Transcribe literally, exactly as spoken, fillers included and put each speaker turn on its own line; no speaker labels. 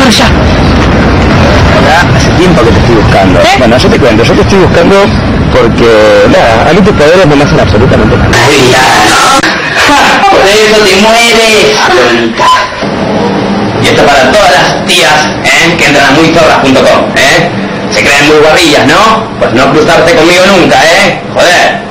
tuya.
Hace tiempo que te estoy buscando.
¿Eh?
Bueno, yo te cuento, yo te estoy buscando porque, nada, a mí tus poderes no me hacen absolutamente nada.
Por eso te mueres, tonta. Y esto para todas las tías, ¿eh? Que entran a muy zorras punto com, ¿eh? Se creen muy guarrillas, ¿no? Pues no cruzarte conmigo nunca, ¿eh? Joder.